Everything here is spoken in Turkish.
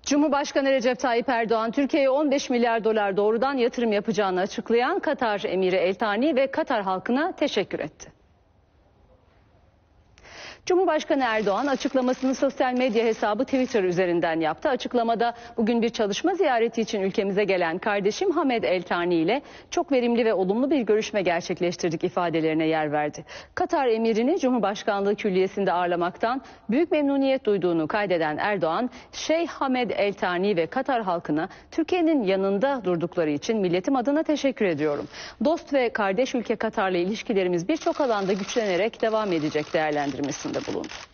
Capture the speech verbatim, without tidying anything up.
Cumhurbaşkanı Recep Tayyip Erdoğan, Türkiye'ye on beş milyar dolar doğrudan yatırım yapacağını açıklayan Katar Emiri El Thani ve Katar halkına teşekkür etti. Cumhurbaşkanı Erdoğan açıklamasını sosyal medya hesabı Twitter üzerinden yaptı. Açıklamada bugün bir çalışma ziyareti için ülkemize gelen kardeşim Hamed El Thani ile çok verimli ve olumlu bir görüşme gerçekleştirdik ifadelerine yer verdi. Katar emirini Cumhurbaşkanlığı Külliyesi'nde ağırlamaktan büyük memnuniyet duyduğunu kaydeden Erdoğan, Şeyh Hamed El Thani ve Katar halkına Türkiye'nin yanında durdukları için milletim adına teşekkür ediyorum. Dost ve kardeş ülke Katar'la ilişkilerimiz birçok alanda güçlenerek devam edecek değerlendirmesinde bulundu.